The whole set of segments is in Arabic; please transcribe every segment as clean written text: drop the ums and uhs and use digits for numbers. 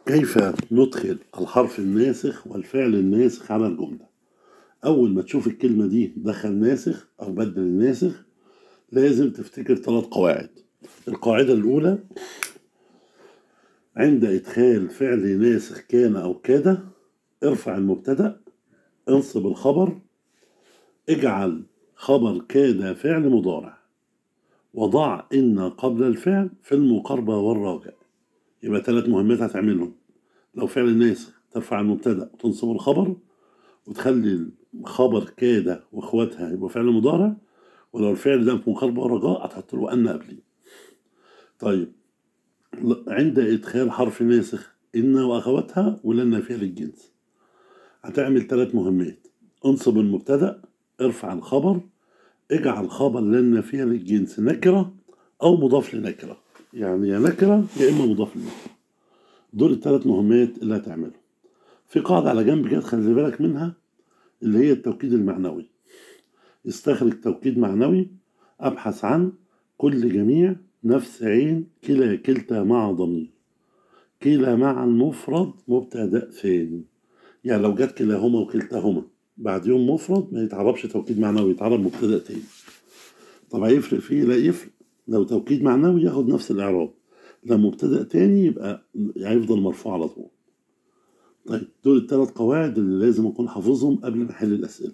كيف ندخل الحرف الناسخ والفعل الناسخ على الجملة؟ أول ما تشوف الكلمة دي دخل ناسخ أو بدل الناسخ لازم تفتكر 3 قواعد. القاعدة الأولى: عند إدخال فعل ناسخ كان أو كاد ارفع المبتدأ، انصب الخبر، اجعل خبر كاد فعل مضارع، وضع إن قبل الفعل في المقاربة والراجع. يبقى 3 مهمات هتعملهم. لو فعل ناسخ ترفع المبتدأ وتنصب الخبر وتخلي الخبر كاد واخواتها يبقى فعل مضارع، ولو الفعل ده في مقاربة ورجاء هتحط له أن قبليه. طيب، عند إدخال حرف ناسخ إن وأخواتها ولن فعل الجنس هتعمل 3 مهمات: انصب المبتدأ، ارفع الخبر، اجعل خبر لن فعل الجنس نكرة أو مضاف لنكرة، يعني يا نكرة يا إما مضاف لنكرة. دول ال3 مهمات اللي هتعملهم. في قاعدة على جنب كده خلي بالك منها، اللي هي التوكيد المعنوي. استخرج توكيد معنوي: أبحث عن كل جميع نفس عين كلا كلتا مع ضمير كلا مع المفرد مبتدأ ثاني. يعني لو جت كلاهما وكلتاهما بعد يوم مفرد ما يتعربش توكيد معنوي، يتعرب مبتدأ تاني. طب هيفرق فيه؟ لا يفرق. لو توكيد معنوي ياخد نفس الإعراب، لو مبتدأ تاني يبقى هيفضل مرفوع على طول. طيب، دول ال3 قواعد اللي لازم أكون حافظهم قبل ما أحل الأسئلة.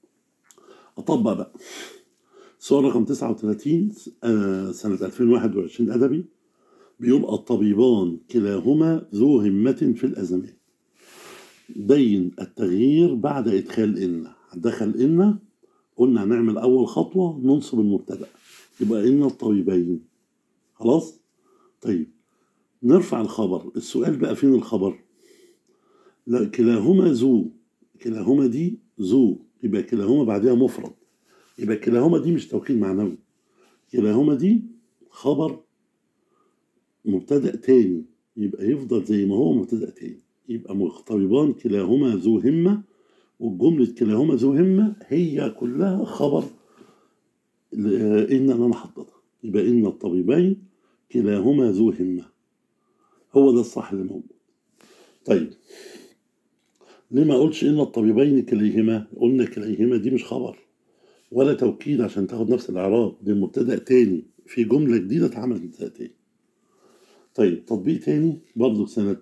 أطبق بقى. سؤال رقم 39 سنة 2021 أدبي، بيقول: الطبيبان كلاهما ذو همة في الأزمات. بين التغيير بعد إدخال إن. هندخل إن، قلنا هنعمل أول خطوة ننصب المبتدأ، يبقى إن الطبيبين. خلاص؟ طيب، نرفع الخبر. السؤال بقى فين الخبر؟ لا، كلاهما ذو، كلاهما دي ذو، يبقى كلاهما بعدها مفرد، يبقى كلاهما دي مش توكيد معنوي، كلاهما دي خبر مبتدأ تاني، يبقى يفضل زي ما هو مبتدأ تاني، يبقى مطببان كلاهما ذو همة، والجملة كلاهما ذو همة هي كلها خبر إن أنا حطيتها، يبقى إن الطبيبين كلاهما ذو همة، هو ده الصح اللي موجود. طيب، ليه ما أقولش إن الطبيبين كليهما؟ قلنا كليهما دي مش خبر ولا توكيد عشان تاخد نفس الإعراب، دي مبتدأ تاني في جملة جديدة اتعملت مبتدأ تاني. طيب، تطبيق تاني برضه سنة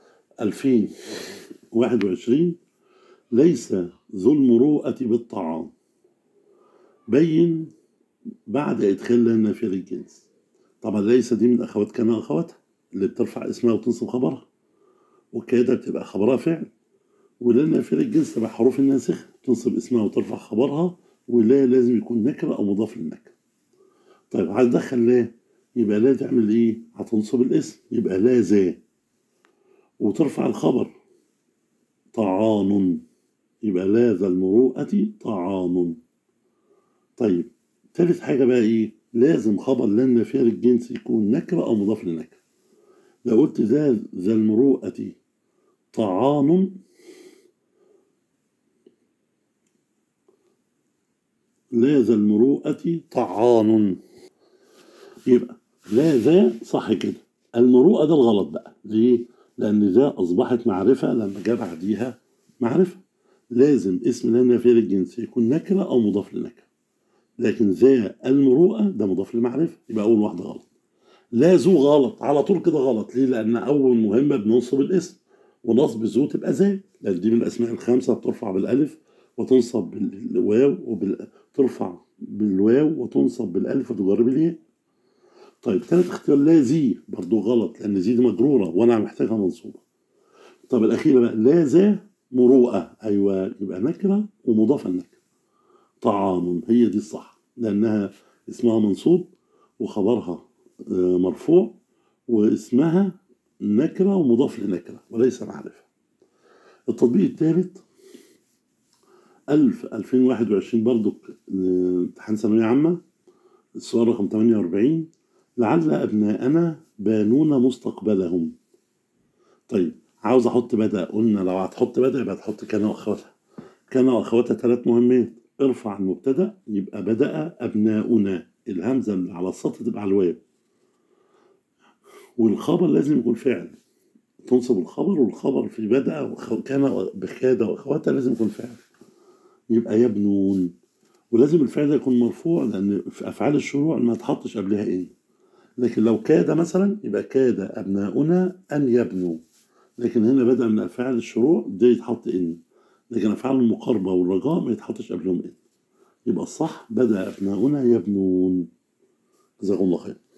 2021: ليس ذو المروءة بالطعام. بين بعد إدخال لنا في الجنس. طبعا ليس دي من أخوات كان أخواتها اللي بترفع اسمها وتنصب خبرها، وكده بتبقى خبرها فعل، ولنا في الجنس تبع حروف الناسخ تنصب اسمها وترفع خبرها، ولا لازم يكون نكرة أو مضاف للنكرة. طيب، هتدخل لا، يبقى لا تعمل إيه؟ هتنصب الاسم، يبقى لا ذا، وترفع الخبر طعام، يبقى لا ذا المروءة طعام. طيب، تالت حاجة بقى إيه؟ لازم خبر لن فعل الجنس يكون نكرة أو مضاف لنكرة. لو قلت ذا المروءة طعام، لا ذا المروءة طعام، يبقى لا ذا صح كده. المروءة ده الغلط بقى. ليه؟ لأن ذا أصبحت معرفة لما جاء بعديها معرفة، لازم اسم لن فعل الجنس يكون نكرة أو مضاف لنكرة، لكن ذا المروءة ده مضاف لمعرفة، يبقى أول واحدة غلط. لا ذو غلط على طول كده غلط. ليه؟ لأن أول مهمة بننصب الاسم، ونصب ذو تبقى ذا، لأن دي من الأسماء الخمسة بترفع بالألف وتنصب بالواو ترفع بالواو وتنصب بالألف وتجر بالياء. طيب، ثالث اختيار لا ذي برضو غلط، لأن ذي دي مجرورة وأنا محتاجها منصوبة. طب الأخيرة بقى لا ذا مروءة، أيوة، يبقى نكرة ومضافة لنكرة. طعام هي دي الصح، لأنها اسمها منصوب وخبرها مرفوع واسمها نكرة ومضاف لنكرة وليس معرفة. التطبيق الثالث 2021 برضو امتحان ثانوية عامة، السؤال رقم 48: لعل أبناءنا بانون مستقبلهم. طيب، عاوز أحط بدأ. قلنا لو هتحط بدأ يبقى تحط كان وأخواتها. كان وأخواتها 3 مهمات: ارفع المبتدأ يبقى بدأ أبناؤنا، الهمزة اللي على السطر تبقى على الواو، والخبر لازم يكون فعل. تنصب الخبر، والخبر في بدأ كان بكاد وأخواتها لازم يكون فعل، يبقى يبنون. ولازم الفعل ده يكون مرفوع، لأن في أفعال الشروع ما تحطش قبلها إن. لكن لو كاد مثلا يبقى كاد أبناؤنا أن يبنوا، لكن هنا بدأ من أفعال الشروع ده يتحط إن، لكن أفعال المقاربة والرجاء ما يتحطش قبلهم إن. يبقى الصح بدأ أبناؤنا يبنون. جزاكم الله خير.